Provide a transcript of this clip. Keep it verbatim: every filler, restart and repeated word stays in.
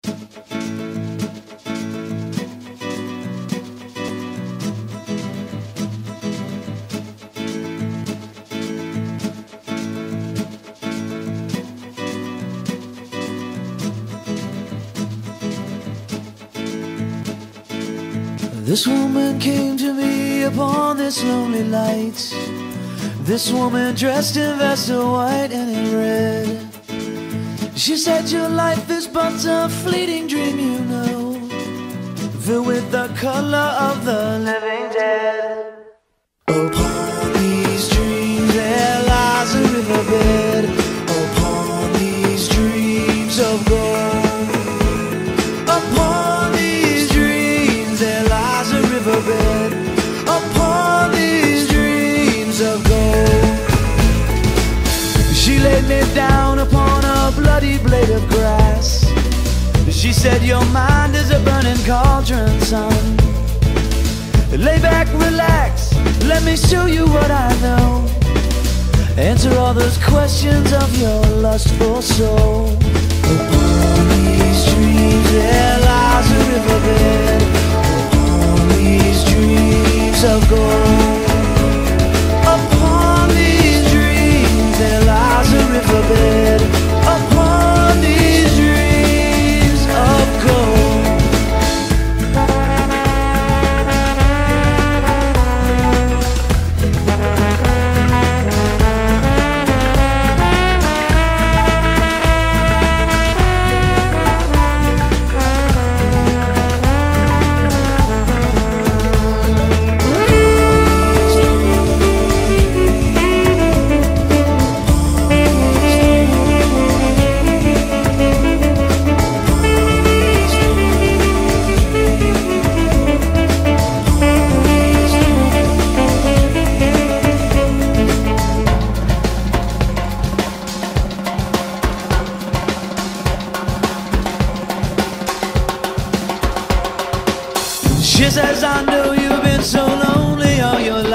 This woman came to me upon this lonely light. This woman dressed in vest of white and in red. She said your life is but a fleeting dream, you know, filled with the color of the living dead. Upon these dreams there lies a riverbed. Upon these dreams of gold. Upon these dreams there lies a riverbed. Upon these dreams of gold. She laid me down upon a bloody blade of grass. She said your mind is a burning cauldron, son. Lay back, relax, let me show you what I know. Answer all those questions of your lustful soul. Upon these dreams there lies a riverbed. Upon these dreams of gold. Upon these dreams there lies a riverbed. Upon these dreams of gold. She says, I know you've been so lonely all your